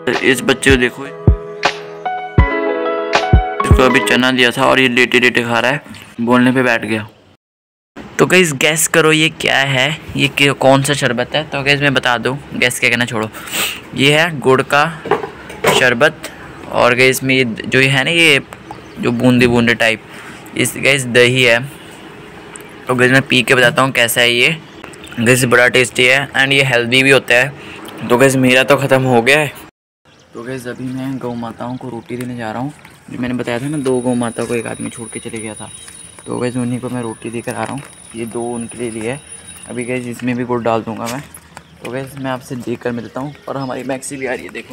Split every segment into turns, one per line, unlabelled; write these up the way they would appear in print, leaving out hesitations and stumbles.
इस बच्चे को देखो, इसको अभी चना दिया था और ये लेटे लेटे खा रहा है, बोलने पे बैठ गया। तो गाइस गैस करो ये क्या है, ये कौन सा शरबत है। तो गाइस मैं बता दूं, गैस क्या कहना छोड़ो, ये है गुड़ का शरबत। और गाइस में ये जो है ना, ये जो बूंदे बूंदे टाइप, इस गाइस दही है। तो गाइस मैं पी के बताता हूँ कैसा है ये। गाइस बड़ा टेस्टी है एंड ये हेल्दी भी होता है। तो गाइस मेरा तो ख़त्म हो गया है। तो गाइस अभी मैं गौ माताओं को रोटी देने जा रहा हूँ। जो मैंने बताया था ना, 2 गौ माता को एक आदमी छोड़ के चले गया था। तो गाइस उन्हीं को मैं रोटी देकर आ रहा हूँ। ये 2 उनके लिए लिए है। अभी गाइस इसमें भी गुड़ डाल दूँगा मैं। तो गाइस मैं आपसे देख कर मिलता हूँ। और हमारी मैक्सी भी आ रही है, देखो।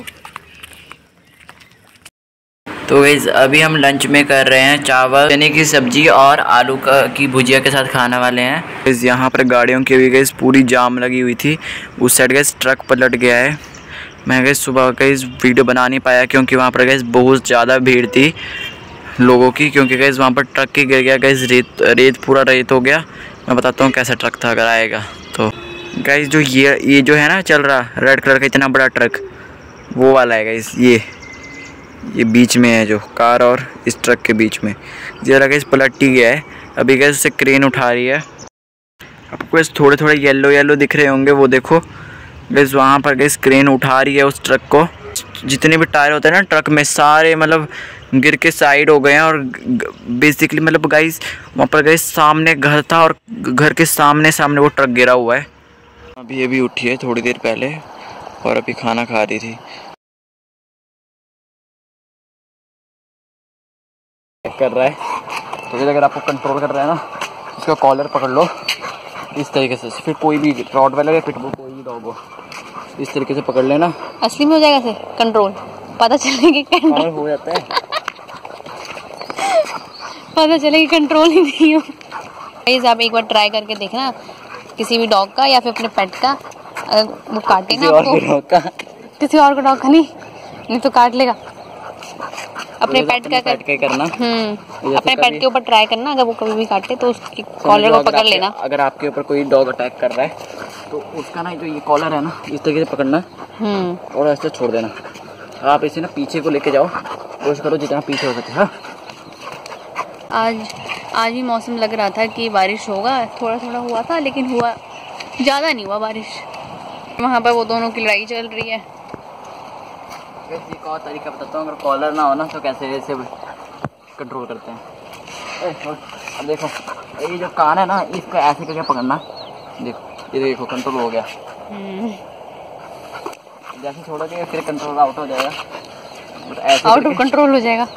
तो गाइस अभी हम लंच में कर रहे हैं चावल, चने की सब्जी और आलू की भुजिया के साथ खाने वाले हैं। गाइस यहाँ पर गाड़ियों की भी गाइस पूरी जाम लगी हुई थी। उस साइड गाइस ट्रक पलट गया है। मैं गाइस सुबह गाइस वीडियो बना नहीं पाया क्योंकि वहाँ पर गाइस बहुत ज़्यादा भीड़ थी लोगों की, क्योंकि गाइस वहाँ पर ट्रक ही गिर गया गाइस, रेत पूरा रेत हो गया। मैं बताता हूँ कैसा ट्रक था अगर आएगा तो। गाइस जो ये जो है ना चल रहा रेड कलर का इतना बड़ा ट्रक, वो वाला है गाइस। ये बीच में है जो कार और इस ट्रक के बीच में, जरा गाइस पलट ही गया है। अभी गाइस से क्रेन उठा रही है। आपको गाइस थोड़े थोड़े येलो दिख रहे होंगे, वो देखो गाइस वहाँ पर गाइस क्रेन उठा रही है उस ट्रक को। जितने भी टायर होते हैं ना ट्रक में, सारे मतलब गिर के साइड हो गए हैं। और बेसिकली मतलब गाइस वहाँ पर गाइस सामने घर था और घर के सामने वो ट्रक गिरा हुआ है। अभी ये भी उठी है थोड़ी देर पहले और अभी खाना खा रही थी। कर रहा है तो अगर आपको कंट्रोल कर रहा है ना, उसका कॉलर पकड़ लो इस तरीके से। फिर कोई भी रॉटवैलर या पिटबुल कोई भी डॉग हो, इस तरीके से पकड़ लेना।
असली में हो जाएगा से कंट्रोल, पता चलेगी कंट्रोल
हो जाता है।
पता चलेगी कंट्रोल ही नहीं हो। गाइस आप एक बार ट्राई करके देखना किसी भी डॉग का या फिर अपने पेट का, अगर वो काटे ना आपको, किसी और का डॉग का नहीं तो काट लेगा। अपने पेट का
करना।
अपने पेट के ऊपर ट्राई करना, अगर वो कभी भी काटे तो उसकी कॉलर को पकड़ लेना।
अगर आपके ऊपर कोई डॉग अटैक कर रहा है तो उसका ना जो ये कॉलर है ना, इस तरीके से पकड़ना और ऐसे छोड़ देना। आप इसे ना पीछे को लेके जाओ, कोशिश करो जितना पीछे हो सके। हाँ
आज भी मौसम लग रहा था कि बारिश होगा, थोड़ा थोड़ा हुआ था लेकिन हुआ ज़्यादा नहीं हुआ बारिश। वहाँ पर वो दोनों की लड़ाई चल रही है।
एक और तरीका बताता हूँ, अगर कॉलर ना हो ना तो कैसे ऐसे कंट्रोल करते हैं। अब देखो ये जो कान है ना, इसको ऐसे करके पकड़ना। देखो ये देखो कंट्रोल हो गया। जैसे छोड़ोगे फिर कंट्रोल आउट हो जाएगा,
आउट ऑफ कंट्रोल हो जाएगा।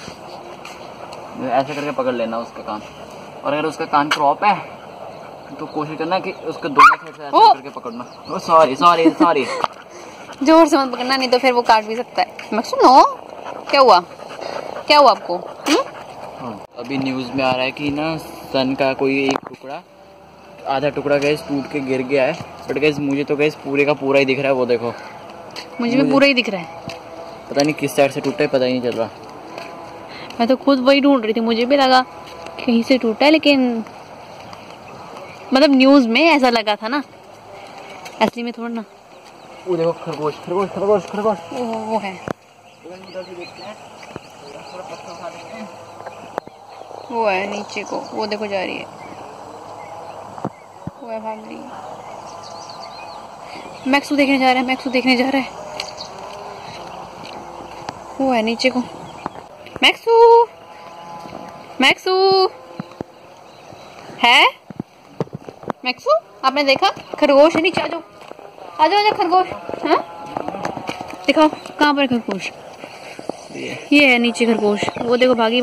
ऐसे करके पकड़ लेना उसका कान। और अगर उसका कान क्रॉप है तो कोशिश करना कि उसको दोनों साइड से ऐसे करके पकड़ना। सॉरी
जोर से मत पकड़ना, नहीं तो फिर वो काट भी सकता है। मैं सुनो क्या हुआ आपको?
अभी न्यूज़ में आ रहा है कि ना सन का कोई एक टुकड़ा, आधा टुकड़ा गैस टूट के गिर गया है। बट गैस मुझे तो गैस पूरे का पूरा ही दिख रहा है। वो देखो
मुझे भी पूरा ही दिख रहा है।
पता नहीं किस साइड से टूटा है, पता ही नहीं चल रहा।
मैं तो खुद वही ढूंढ रही थी, मुझे भी लगा कहीं से टूटा है, लेकिन मतलब न्यूज़ में ऐसा लगा था ना, असली में थोड़ा ना।
वो देखो खरगोश।
वो है, वो है नीचे को, वो देखो जा रही है, वो है भाग रही है। मैक्सू देखने जा रहा है, वो है नीचे को। मैक्सू है। मैक्सू आपने देखा खरगोश है नीचे? आ जाओ खरगोश। हाँ दिखाओ कहाँ पर खरगोश? ये है नीचे खरगोश। वो देखो भागी।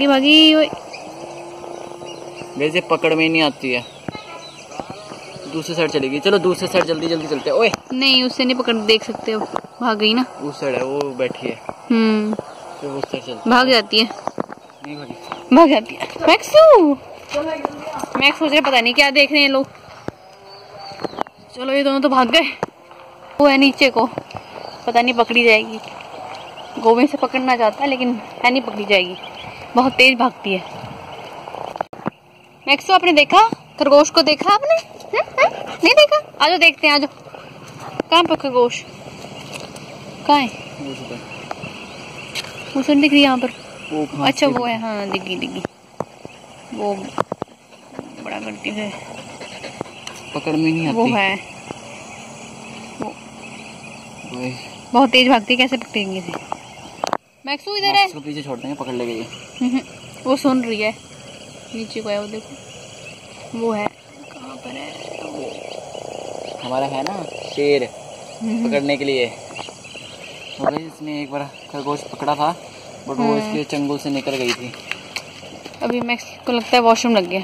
वैसे पकड़ में नहीं आती है, दूसरी साइड चलेगी। चलो दूसरी साइड जल्दी चलते हैं। ओए नहीं,
उससे नहीं पकड़ देख सकते हो, भाग गई ना।
उस साइड है, वो बैठी है। तो उस साइड चलते।
भाग जाती है।
नहीं
भाग जाती है। मैक्स सोच रहे पता नहीं क्या देख रहे हैं लोग। चलो ये दोनों तो भाग गए। वो है नीचे को, पता नहीं पकड़ी जाएगी। गोविंद से पकड़ना चाहता है लेकिन है नहीं पकड़ी जाएगी, बहुत तेज भागती है। मैक्सो आपने देखा खरगोश को? देखा आपने? नहीं देखा? आजो देखते हैं, आजो। कहाँ पर खरगोश? कहाँ है? वो सुन दिख रही है यहाँ पर। अच्छा वो है, हाँ दिखी वो बड़ा करती है,
पकड़ में नहीं आती।
वो है वो बहुत तेज भागती है, कैसे पकड़ेंगे इसे? मैक्सू इधर है,
इसको पीछे छोड़ देंगे, पकड़ लेगी ये।
वो सुन रही है, नीचे को है वो, देखो वो है, कहाँ पर है वो?
हमारा है ना शेर पकड़ने के लिए। तो इसने एक बार खरगोश पकड़ा था, बट वो इसके चंगुल से निकल गई थी।
अभी मैक्स को लगता है वॉशरूम लग गया,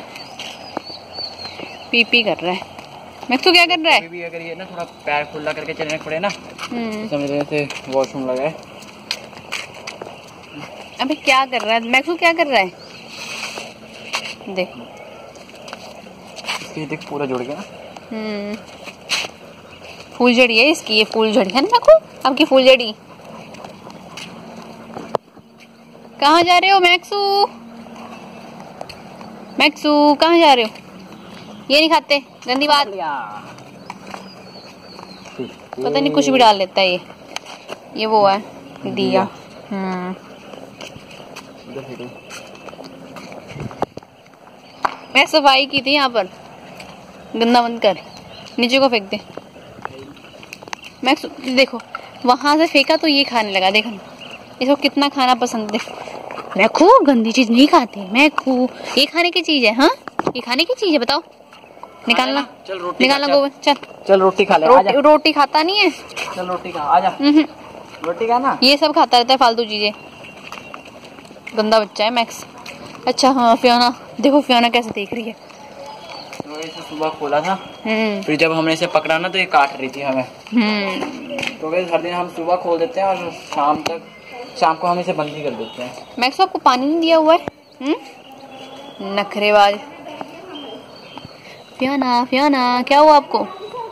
पी कर रहा है। मैक्स तो क्या कर रहा है?
अभी अगर ये ना थोड़ा पैर खुला करके चलने पड़े ना, समझ रहे थे वॉशरूम लगा है।
अबे क्या कर रहा है मैक्स, क्या कर रहा है? देख
इसके देख पूरा जुड़ गया।
फूल जड़ी है इसकी, ये फूल जड़ी है ना मैक्सू, आपकी फूल जड़ी। कहाँ जा रहे हो मैक्सू? मैक्सू कहाँ जा रहे हो? ये नहीं खाते, गंदी बात। पता नहीं कुछ भी डाल लेता है ये वो है दिया। मैं सफाई की थी यहाँ पर, गंदा बंद कर, नीचे को फेंक दे। मैक्स देखो वहां से फेंका तो ये खाने लगा, देखो इसको कितना खाना पसंद है। मैक्सू गंदी चीज नहीं खाते, मैक्सू ये खाने की चीज है। हाँ ये खाने की चीज है, बताओ निकालना, निकालना गोबर। चल
रोटी खा ले।
रोटी खाता नहीं है,
चल रोटी खा, आजा। रोटी खा ना,
ये सब खाता रहता है फालतू चीजें, गंदा बच्चा है मैक्स। अच्छा हाँ फियोना, देखो फियोना कैसे देख रही है।
तो इसे सुबह खोला था, फिर जब हमने इसे पकड़ा ना तो ये काट रही थी हमें। तो वैसे हर दिन हम सुबह खोल देते हैं और शाम को हम इसे बंद ही कर देते हैं।
मैक्स आपको पानी नहीं दिया हुआ है? नखरेबाज। फियोना फियोना क्या हुआ आपको?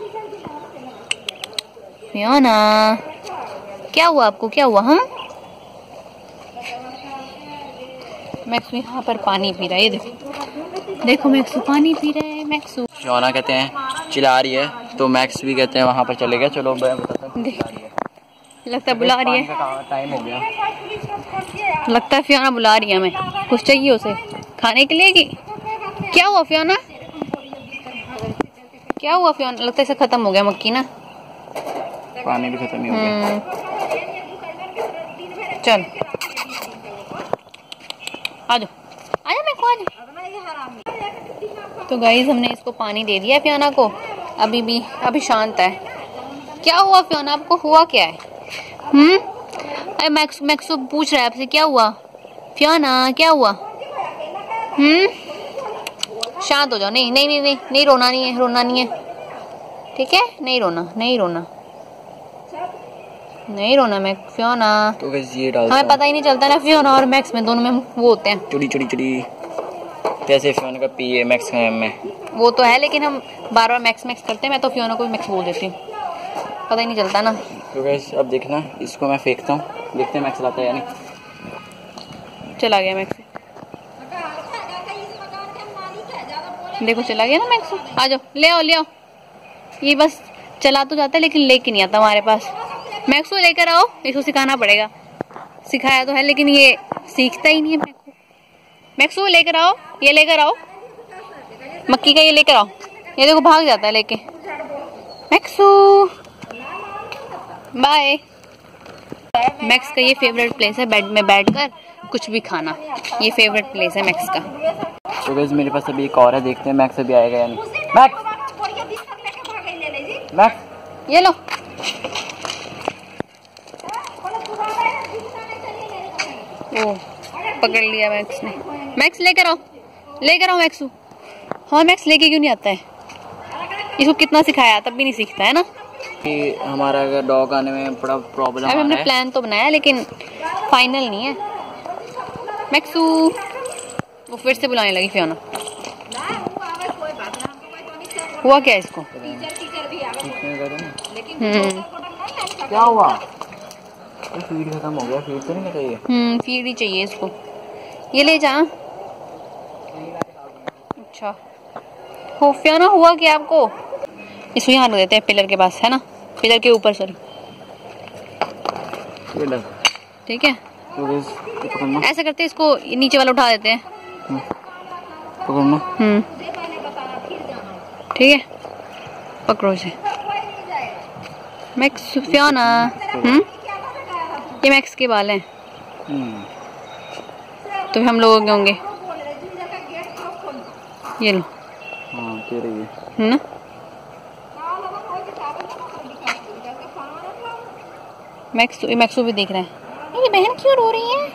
फियोना क्या हुआ आपको, क्या हुआ? हम मैक्सू यहाँ पर पानी पी रहा है, ये देखो देखो मैक्सू पानी पी रहा है। मैक्सू
फियोना कहते हैं चिल्ला रही है, तो मैक्स भी कहते हैं वहाँ पर चले गए। चलो मैं बताता हूँ,
लगता है बुला रही है,
टाइम हो गया।
लगता है फियोना बुला रही है हमें, कुछ चाहिए उसे खाने के लिए। कि क्या हुआ फियोना, क्या हुआ फियोना? लगता है इसे खत्म हो गया मक्की ना,
पानी भी खत्म ही हो गया।
चल आ जाओ, आजा मैं को आजा। तो गाइस हमने इसको पानी दे दिया फियोना को, अभी शांत है। क्या हुआ फियोना, आपको हुआ क्या है? अरे मैक्सू पूछ रहा है आपसे क्या हुआ। फियोना क्या हुआ? शांत हो जाओ। नहीं नहीं नहीं नहीं नहीं रोना नहीं है, रोना नहीं है, ठीक है? नहीं रोना नहीं रोना नहीं रोना मैं फियोना।
तो ये डालता
हमें पता ही नहीं चलता ना फियोना और मैक्स में, दोनों में वो होते हैं
चुड़ी चुड़ी चुड़ी। कैसे फियोना का पी है मैक्स का में, वो
तो है, लेकिन हम बार बार मैक्स मैक्स करते हैं। मैं तो फियोना को भी मैक्स बोल देती हूँ, पता ही नहीं चलता ना।
तो गाइस अब देखना, इसको मैं फेंकता हूँ, देखते हैं मैक्स लाता है या नहीं।
चला गया मैक्स, देखो चला गया ना मैक्स। आ जाओ, ले आओ। ये बस चला तो जाता है लेकिन लेके नहीं आता हमारे पास। मैक्स को लेकर आओ, इसको सिखाना पड़ेगा। सिखाया तो है लेकिन ये सीखता ही नहीं है। मैक्स को लेकर आओ, ये लेकर आओ मक्की का, ये लेकर आओ। ये देखो भाग जाता है लेके। मैक्सू बाय। मैक्स का ये फेवरेट प्लेस है, बेड में बैठकर कुछ भी खाना, ये फेवरेट प्लेस है मैक्स का।
तो गाइस मेरे पास अभी एक और है, देखते हैं मैक्स अभी आएगा या नहीं। मैक्स
ये लो। ओ पकड़ लिया मैक्स ने। मैक्स लेकर आओ मैक्सू। हाँ मैक्स लेके क्यों नहीं आता है? इसको कितना सिखाया तब भी नहीं सीखता है ना।
कि हमारा अगर डॉग आने में बड़ा प्रॉब्लम
हमने प्लान तो बनाया लेकिन फाइनल नहीं है। मैक्सू वो फिर से बुलाने लगी फियोना। हुआ क्या इसको?
क्या हुआ? फीड खत्म हो गया, फीड तो नहीं चाहिए।
फीड ही चाहिए इसको, ये ले जा। अच्छा हो फियोना, हुआ क्या आपको? इसको यहाँ रख देते हैं पिलर के पास, है ना, पिलर के ऊपर। सर ठीक है, ऐसा करते हैं, इसको नीचे वाला उठा देते हैं। ठीक है, पकड़ो इसे। मैक्स फियोना, ये मैक्स के बाल हैं। तो हम लोग होंगे, ये लो।
हाँ, तेरे ये
ना मैक्सू भी देख रहे हैं, ये बहन क्यों रो रही है।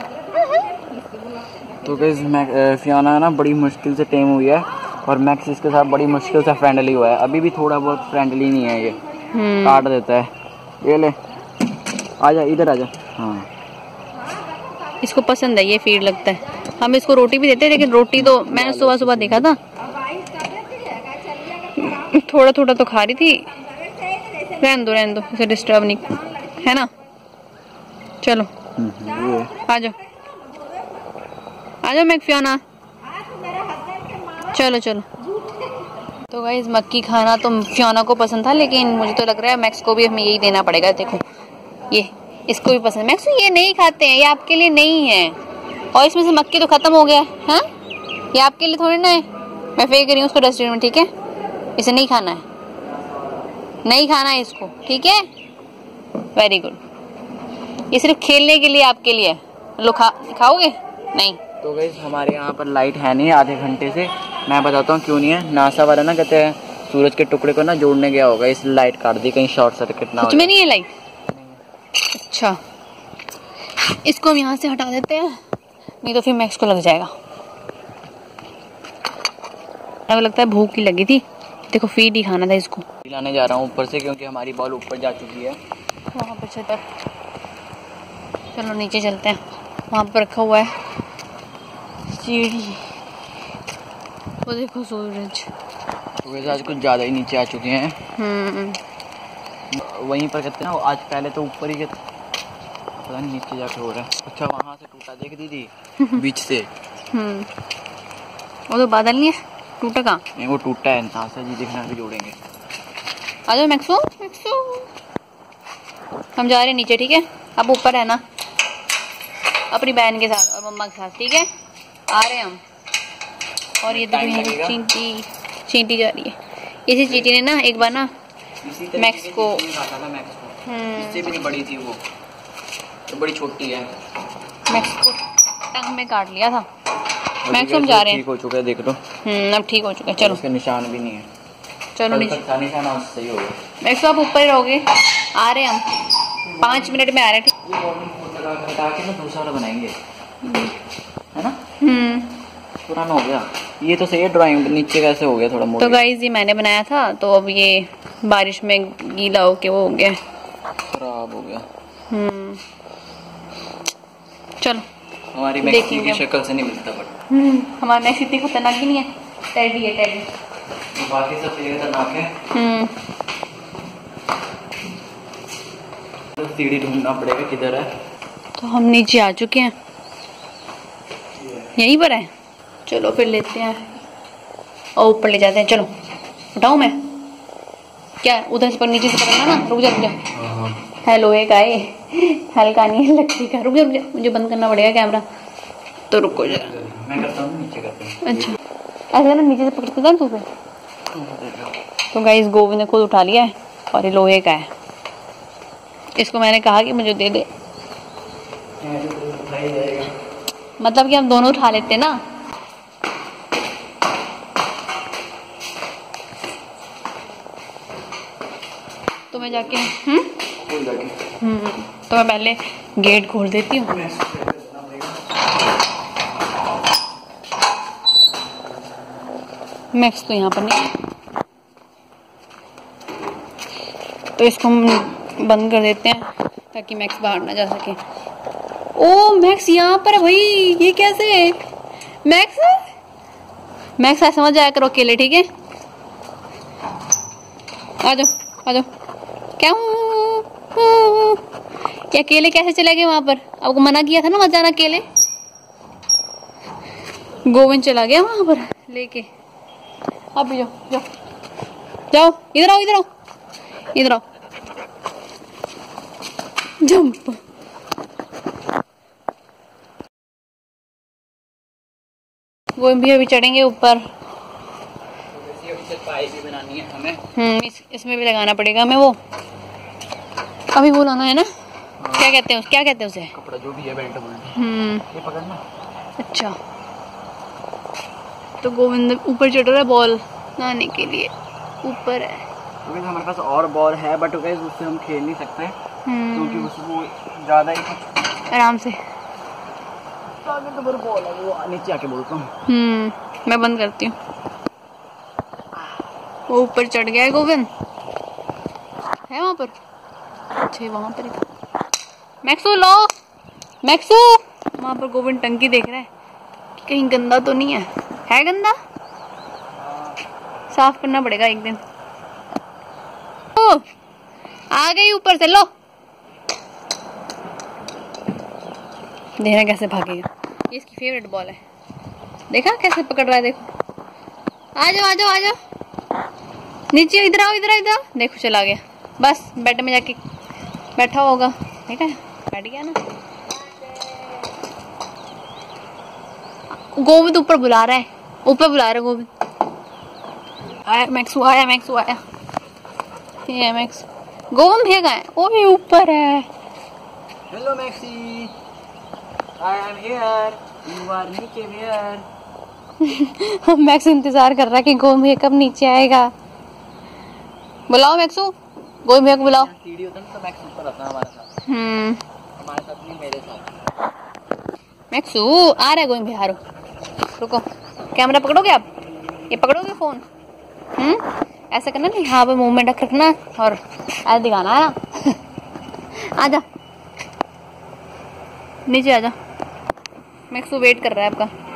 तो गाइस फियोना ना बड़ी मुश्किल से टेम हुई है और मैक्स इसके साथ बड़ी मुश्किल से फ्रेंडली हुआ है। अभी भी थोड़ा बहुत फ्रेंडली नहीं है, ये काट देता है। ये ले, आजा इधर आजा। हाँ,
इसको पसंद है ये फीड, लगता है। हम इसको रोटी भी देते हैं, लेकिन रोटी तो मैंने सुबह सुबह देखा था, थोड़ा थोड़ा तो खा रही थी। रहने दो, इसे डिस्टर्ब नहीं, है ना। चलो आ जाओ मैक्स फियोना, चलो। तो गाइस मक्की खाना तो फियोना को पसंद था, लेकिन मुझे तो लग रहा है मैक्स को भी हमें यही देना पड़ेगा। देखो ये इसको भी पसंद है। मैक्स ये नहीं खाते हैं, ये आपके लिए नहीं है, और इसमें से मक्की तो खत्म हो गया है। हाँ, ये आपके लिए थोड़ी ना है। मैं फेंक रही हूँ उसको डस्टबिन में, ठीक है। इसे नहीं खाना है, नहीं खाना है इसको, ठीक है। वेरी गुड, ये सिर्फ खेलने के लिए आपके लिए। लो खाओगे नहीं।
तो गाइस हमारे यहाँ पर लाइट है नहीं आधे घंटे से। मैं बताता हूँ क्यों नहीं है। नासा वाला ना कहते हैं सूरज के टुकड़े को ना जोड़ने गया होगा, इस लाइट काट दी, कहीं शॉर्ट सर्किट ना हो।
कुछ में नहीं है लाइट। अच्छा, इसको हम यहाँ से हटा देते हैं, नहीं तो फिर मैक्स को लग जाएगा। अब लगता है भूख ही लगी थी। देखो फीड ही खाना था इसको।
लाने जा रहा हूँ ऊपर से, क्योंकि हमारी बॉल ऊपर जा चुकी है।
वहाँ पर छत पर, चलो नीचे चलते हैं। वहाँ पर रखा हुआ है सीढ़ी, वो देखो सूरज।
तो वैसे आज कुछ ज़्यादा ही नीचे आ चुके हैं। वहीं पर कहते हैं ना, आज पहले तो ऊपर ही पता नहीं नीचे जाके हो रहा है। अच्छा वहाँ से टूटा, देख दीदी बीच से।
वो तो बादल नहीं है, टूटा कहाँ?
नहीं, वो टूटा है। नासा जी देखना भी जोड़ेंगे।
आ जाओ मैक्सो, हम जा रहे हैं नीचे, ठीक है। अब ऊपर है ना, अपनी बहन के साथ और मम्मा के साथ, ठीक है। आ रहे हैं हम। और ये देखिए चींटी जा रही है। इसी चींटी ने ना एक बार ना मैक्स को,
इससे भी नहीं बड़ी थी वो, तो बड़ी छोटी है।
मैक्स को टंग में काट लिया था। मैक्स हम जा रहे हैं।
ठीक हो चुका है, देख लो।
अब ठीक हो चुका है, चलो।
उसका निशान भी नहीं है।
चलो नीचे।
निशान आज सही हो गया।
मैक्स आप ऊपर ही रहोगे। आ रहे हैं हम, 5 मिनट में आ रहे हैं, ठीक।
हटा के ना दूसरा बनाएंगे, है ना। पुराना हो गया ये तो सही है। ड्राइंग नीचे कैसे हो गया थोड़ा मोटा।
तो गाइस ये मैंने बनाया था, तो अब ये बारिश में गीला होके वो हो गया,
खराब हो गया।
चलो
हमारी मैक्सी की शक्ल से नहीं मिलता, बट
हमारी मैक्सी इतनी खतरनाक ही नहीं है। टेडी है, टेडी।
तो बाकी सब खतरनाक है। तो सीढ़ी ढूंढना पड़ेगा, किधर है।
तो हम नीचे आ चुके हैं, यहीं पर है। चलो फिर लेते हैं और ऊपर ले जाते हैं। चलो उठाऊं मैं क्या? उधर से पर नीचे से पकड़ना ना। रुक जा हेलो, एक आए हल्का नहीं है, लकड़ी का। रुक जा, मुझे बंद करना पड़ेगा कैमरा, तो रुको जरा।
मैं करता हूँ, नीचे करते हैं।
अच्छा ऐसा ना, नीचे से पकड़ते था तू। तो गाइस गोविंद ने खुद उठा लिया है, और ये लोहे का है। इसको मैंने कहा कि मुझे दे दे, मतलब कि हम दोनों उठा लेते ना। तो मैं जाके तो मैं पहले गेट खोल देती हूँ। मैक्स तो यहाँ पर नहीं, तो इसको हम बंद कर देते हैं ताकि मैक्स बाहर ना जा सके। ओ मैक्स यहाँ पर है भाई, ये कैसे? मैक्स ऐसा समझ आया करो अकेले, ठीक है। आ जाओ आ जाओ। क्या ये अकेले कैसे चले गए वहां पर? आपको मना किया था ना मत जाना अकेले। गोविंद चला गया वहां पर लेके। अब भी जाओ जाओ जाओ, इधर आओ इधर आओ इधर आओ। जंप। वो भी अभी चढ़ेंगे ऊपर।
पाई भी बनानी है हमें।
इसमें भी लगाना पड़ेगा हमें। वो अभी वो लाना है ना। क्या कहते हैं उसे
कपड़ा जो भी है बेल्ट
ये
पकड़ना।
अच्छा, तो गोविंद ऊपर चढ़ रहा है बॉल लाने के लिए। ऊपर है
तो हमारे पास और बॉल है, बट उससे हम खेल नहीं सकते क्योंकि उसको ज्यादा ही
आराम से
तो बॉल है वो नीचे आके बोलता हूँ।
मैं बंद करती हूँ। वो ऊपर चढ़ गया है गोविंद। है वहां पर। अच्छा वहां पर मैक्सू लो। मैक्सू वहां पर गोविंद टंकी देख रहा है कि कहीं गंदा तो नहीं है गंदा। साफ करना पड़ेगा एक दिन। ओ, आ गई ऊपर से। लो देखना कैसे भागेगा। ये इसकी फेवरेट बॉल है। देखा कैसे पकड़ रहा है। देखो आ जाओ आ जाओ आ जाओ नीचे। इधर आओ इधर इधर। देखो चला गया। बस बेड में जाके बैठा होगा। ठीक है बैठ गया ना। गोविंद ऊपर बुला रहा है। ऊपर बुला रहा है गोविंद। आया मैक्सू आया मैक्सू आया। ये है मैक्स। गोविंद भैया है। ओ ये ऊपर है।
Hello Maxi, I am here, you are नीचे हियर।
मैक्स इंतजार कर रहा है कि गोविंद भैया कब नीचे आएगा। बुलाओ मैक्सू। गोविंद भैया को बुलाओ।
सीढ़ी होता है तो मैक्स ऊपर आता है हमारे साथ। हमारे साथ नहीं मेरे साथ।
मैक्सू आ रहा है गोविंद भैया। रुको कैमरा पकड़ोगे आप। ये पकड़ोगे फोन। ऐसा करना नहीं। हाँ पे मूवमेंट रखना और ऐसा दिखाना है ना। आजा नीचे आजा। मैक्सू वेट कर रहा है आपका।